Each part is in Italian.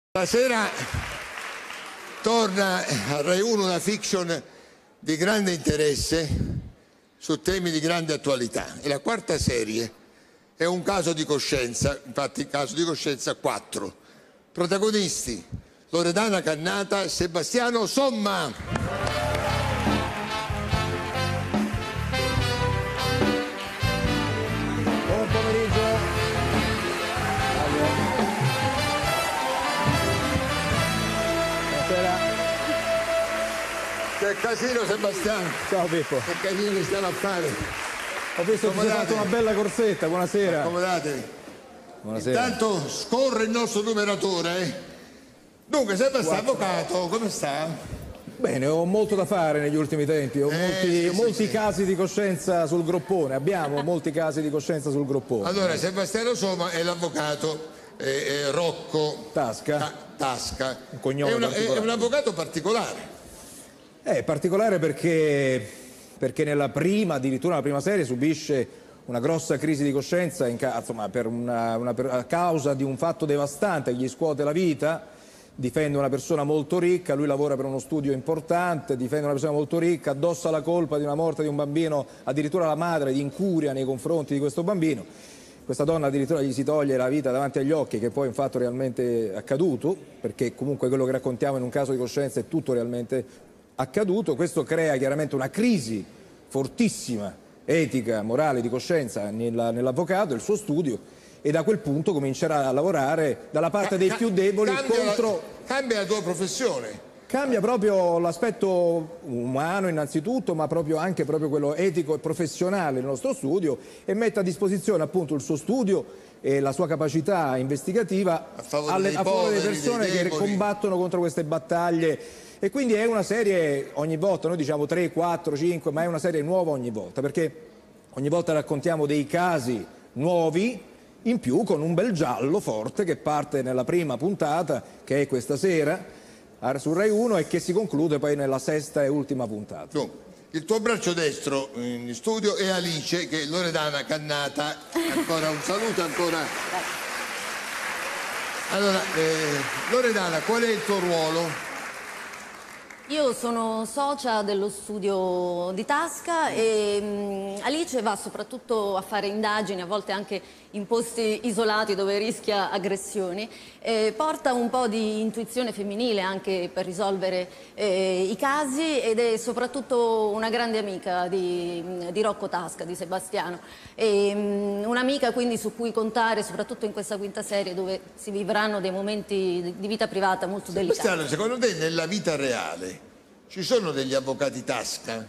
Stasera torna a Rai 1 una fiction di grande interesse su temi di grande attualità. È la quarta serie, è un caso di coscienza, infatti caso di coscienza 4. Protagonisti: Loredana Cannata, Sebastiano Somma. Che casino, Sebastiano. Ciao Pippo. Che casino che stiamo a fare. Ho visto che ti sei fatto una bella corsetta, buonasera. Accomodatevi. Buonasera. Intanto scorre il nostro numeratore. Dunque, Sebastiano, avvocato, come sta? Bene, ho molto da fare negli ultimi tempi, ho molti casi di coscienza sul groppone, abbiamo molti casi di coscienza sul groppone. Allora, Sebastiano Somma è l'avvocato Rocco Tasca. Tasca. Un cognome è un avvocato particolare. È particolare perché addirittura nella prima serie subisce una grossa crisi di coscienza a causa di un fatto devastante che gli scuote la vita. Difende una persona molto ricca, lui lavora per uno studio importante, difende una persona molto ricca, addossa la colpa di una morte di un bambino, addirittura la madre di incuria nei confronti di questo bambino. Questa donna addirittura gli si toglie la vita davanti agli occhi, che poi è un fatto realmente accaduto, perché comunque quello che raccontiamo in un caso di coscienza è tutto realmente accaduto. Questo crea chiaramente una crisi fortissima, etica, morale, di coscienza nell'avvocato, il suo studio, e da quel punto comincerà a lavorare dalla parte dei più deboli Cambia la tua professione. Cambia proprio l'aspetto umano innanzitutto, ma anche quello etico e professionale del nostro studio, e mette a disposizione appunto il suo studio e la sua capacità investigativa a favore delle persone che combattono contro queste battaglie. E quindi è una serie, ogni volta, noi diciamo 3, 4, 5, ma è una serie nuova ogni volta, perché ogni volta raccontiamo dei casi nuovi, in più con un bel giallo forte che parte nella prima puntata, che è questa sera su Rai 1, e che si conclude poi nella sesta e ultima puntata. Il tuo braccio destro in studio è Alice, che è Loredana Cannata. Ancora un saluto, ancora. Allora, Loredana, qual è il tuo ruolo? Io sono socia dello studio di Tasca e Alice va soprattutto a fare indagini, a volte anche in posti isolati dove rischia aggressioni, porta un po' di intuizione femminile anche per risolvere i casi, ed è soprattutto una grande amica di Rocco Tasca, di Sebastiano, un'amica quindi su cui contare soprattutto in questa quinta serie, dove si vivranno dei momenti di vita privata molto delicati. Sebastiano, secondo te nella vita reale ci sono degli avvocati Tasca?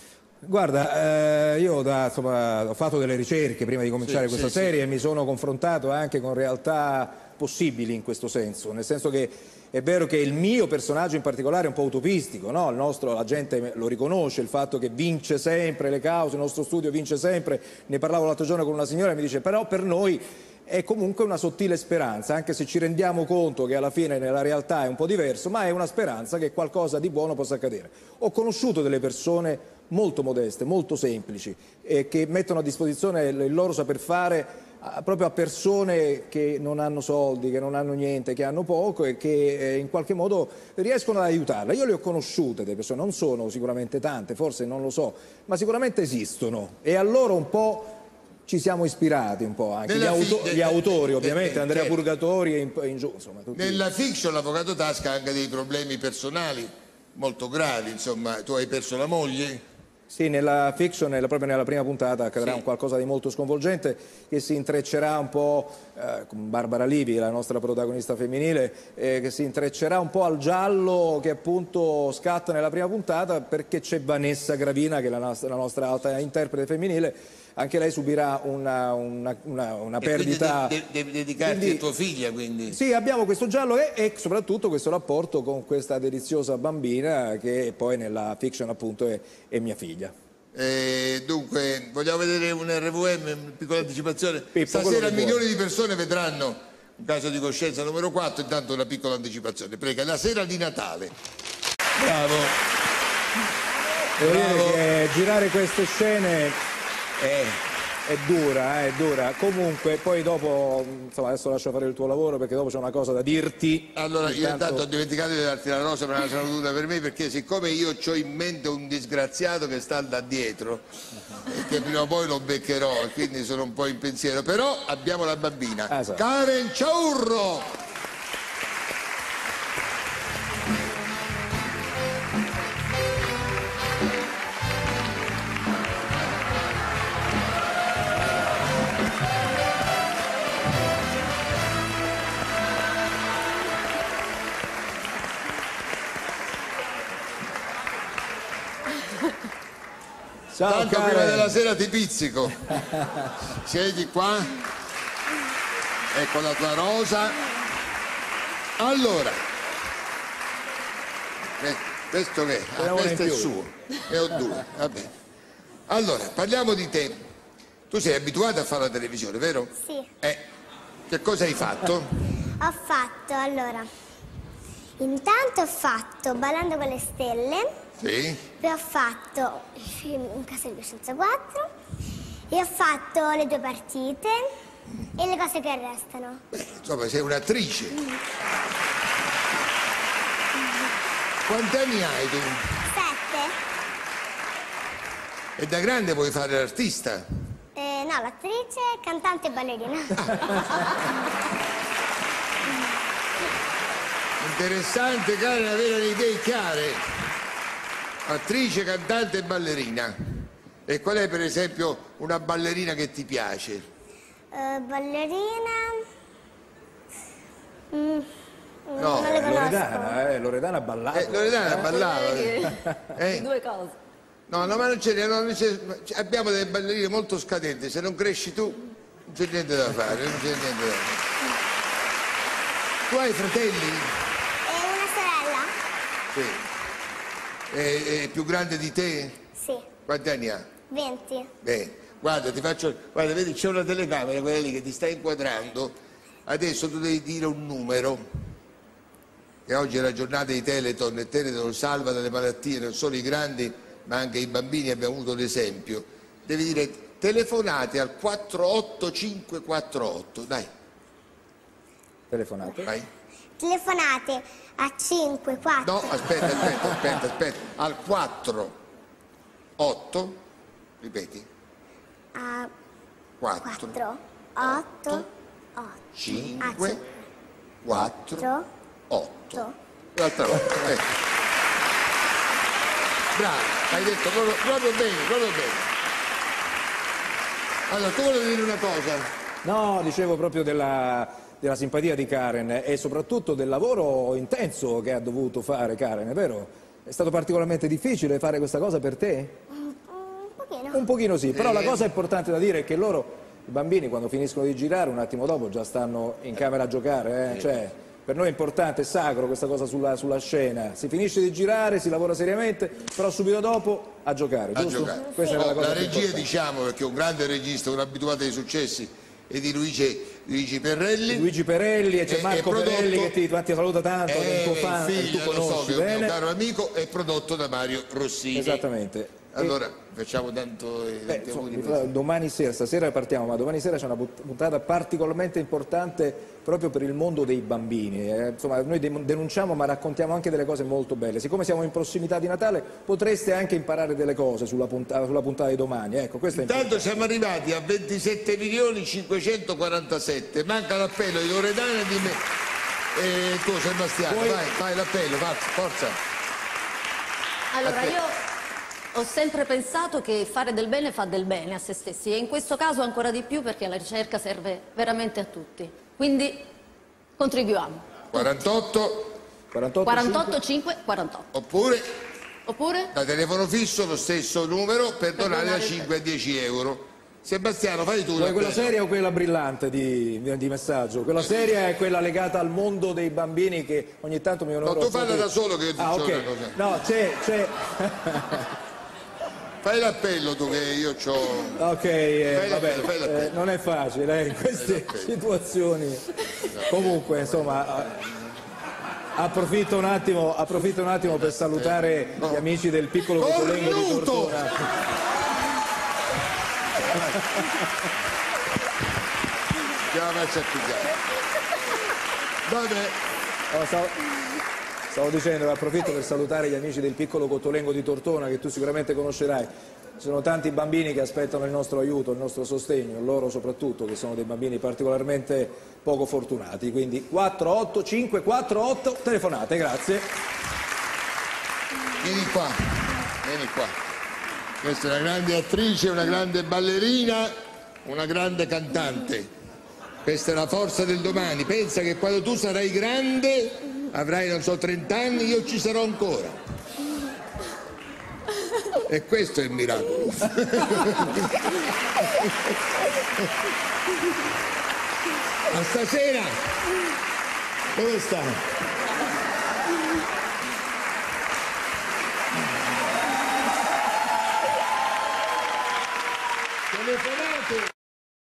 Guarda, io ho fatto delle ricerche prima di cominciare questa serie e mi sono confrontato anche con realtà possibili in questo senso, nel senso che è vero che il mio personaggio in particolare è un po' utopistico, no? La gente lo riconosce, il fatto che vince sempre le cause, il nostro studio vince sempre. Ne parlavo l'altro giorno con una signora e mi dice: però per noi è comunque una sottile speranza, anche se ci rendiamo conto che alla fine nella realtà è un po' diverso, ma è una speranza che qualcosa di buono possa accadere. Ho conosciuto delle persone molto modeste, molto semplici, che mettono a disposizione il loro saper fare proprio a persone che non hanno soldi, che non hanno niente, che hanno poco, e che in qualche modo riescono ad aiutarla. Io le ho conosciute delle persone, non sono sicuramente tante, forse non lo so, ma sicuramente esistono, e a loro un po' ci siamo ispirati, un po' anche gli autori ovviamente, Andrea Purgatori e in giù, insomma, tutti. Nella fiction l'avvocato Tasca ha anche dei problemi personali molto gravi, insomma. Tu hai perso la moglie? Sì, nella fiction, proprio nella prima puntata, accadrà un qualcosa di molto sconvolgente che si intreccerà un po' con Barbara Livi, la nostra protagonista femminile, che si intreccerà un po' al giallo che appunto scatta nella prima puntata, perché c'è Vanessa Gravina, che è la nostra alta interprete femminile. Anche lei subirà una perdita. Devi dedicarti a tua figlia, quindi. Sì, abbiamo questo giallo e soprattutto questo rapporto con questa deliziosa bambina che poi nella fiction appunto è mia figlia. Dunque, vogliamo vedere un RVM, una piccola anticipazione? Pippo, stasera milioni di persone vedranno un caso di coscienza numero 4, intanto una piccola anticipazione. Prega, la sera di Natale. Bravo. Devo dire che girare queste scene È dura, è dura. Comunque, poi dopo, insomma, adesso lascio fare il tuo lavoro perché dopo c'è una cosa da dirti. Allora, io intanto ho dimenticato di darti la rosa, ma la sono dovuta per me, perché siccome io ho in mente un disgraziato che sta da dietro e che prima o poi lo beccherò, e quindi sono un po' in pensiero. Però abbiamo la bambina, Esatto. Karen Ciaurro. Ciao, Tanto Karen. prima della sera ti pizzico. Siedi qua. Ecco la tua rosa. Allora. Questo che? Ah, questo è il suo. Ne ho due. Vabbè. Allora, parliamo di te. Tu sei abituata a fare la televisione, vero? Sì. Che cosa hai fatto? Ho fatto, allora, intanto ho fatto Ballando con le stelle, Sì. poi ho fatto il film Un caso di coscienza 4 e ho fatto Le due partite e Le cose che restano. Insomma, sei un'attrice. Quanti anni hai tu? 7? E da grande vuoi fare l'artista? No, l'attrice, cantante e ballerina. Interessante, Karen, avere le idee chiare. Attrice, cantante e ballerina. E qual è per esempio una ballerina che ti piace? Ballerina... No, non le conosco. Loredana ballava. Loredana ballava. Due cose. No, ma non c'è, abbiamo delle ballerine molto scadenti, se non cresci tu non c'è niente da fare, non c'è niente da fare. Tu hai fratelli? E una sorella? Sì. È più grande di te? Sì. Quanti anni ha? 20. Bene, guarda, ti faccio. Guarda, vedi, c'è una telecamera, quella lì che ti sta inquadrando. Adesso tu devi dire un numero. E oggi è la giornata di Telethon e Telethon salva dalle malattie, non solo i grandi, ma anche i bambini, abbiamo avuto l'esempio. Devi dire telefonate al 48548, dai. Telefonate. Vai. Telefonate a 5, 4. No, aspetta. Al 4, 8, ripeti. A 4, 4, 8, 5, 4, 8. L'altra volta, Bravo, hai detto proprio bene. Allora, tu volevi dire una cosa? No, dicevo proprio della simpatia di Karen e soprattutto del lavoro intenso che ha dovuto fare Karen, è vero? È stato particolarmente difficile fare questa cosa per te? Un pochino. Un pochino sì, però la cosa importante da dire è che loro, i bambini, quando finiscono di girare, un attimo dopo già stanno in camera a giocare, Cioè, per noi è importante, è sacro questa cosa sulla scena. Si finisce di girare, si lavora seriamente, però subito dopo a giocare, giusto? Questa era la cosa La più regia, importante. diciamo, perché è un grande regista, un abituato ai successi, è di Luigi Perrelli. Luigi Perelli e c'è È Marco prodotto- Perelli che ti saluta tanto, che è un tuo il fan, figlio, tu lo so, conosci che è un mio bene. caro amico, è prodotto da Mario Rossini. Esattamente. Allora, facciamo tanto tanti Insomma, auguri per- domani sera, stasera partiamo, ma domani sera c'è una puntata particolarmente importante proprio per il mondo dei bambini. Insomma, noi denunciamo ma raccontiamo anche delle cose molto belle. Siccome siamo in prossimità di Natale potreste anche imparare delle cose sulla puntata di domani. Ecco, questo è Intanto siamo arrivati a 27.547, manca l'appello di Loredana e di me. E tu Sebastiano, vai l'appello, forza. Allora, io ho sempre pensato che fare del bene fa del bene a se stessi e in questo caso ancora di più perché la ricerca serve veramente a tutti. Quindi contribuiamo. 48, 48 5 48. oppure da telefono fisso lo stesso numero per donare da donare 5 a 10 euro. Sebastiano, fai tu Vuoi quella l'appello. seria o quella brillante di messaggio? Quella seria è quella legata al mondo dei bambini che ogni tanto mi onoro. No, tu falla da solo che io ti dico ok. una cosa. No, c'è. Fai l'appello tu che io c'ho. Ok, Fai vabbè, l'appello. non è facile in queste situazioni. Comunque, insomma, approfitto un attimo per salutare gli amici del piccolo Cotolengo di Cornuto! Tortona. la faccia pigliare. Vabbè. Stavo dicendo, approfitto per salutare gli amici del piccolo Cottolengo di Tortona, che tu sicuramente conoscerai. Ci sono tanti bambini che aspettano il nostro aiuto, il nostro sostegno, loro soprattutto, che sono dei bambini particolarmente poco fortunati. Quindi 48548, telefonate, grazie. Vieni qua, vieni qua. Questa è una grande attrice, una grande ballerina, una grande cantante. Questa è la forza del domani. Pensa che quando tu sarai grande, avrai, non so, 30 anni, io ci sarò ancora. E questo è il miracolo. A stasera. Dove sta?